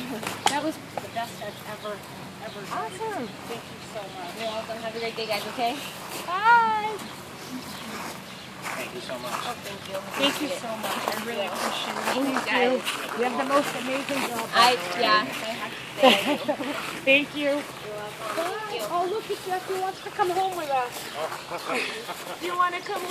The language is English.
That was the best I've ever done. Awesome. Thank you so much. You're welcome. Have a great day, guys, okay? Bye. Thank you so much. Oh, thank you. Thank you so much. I really appreciate it. Thank you, Thank guys. you. You have the most amazing job. Yeah, I have to say I do. Thank you. You're welcome. Thank you. Oh, look at Jeffrey wants to come home with us. Do you want to come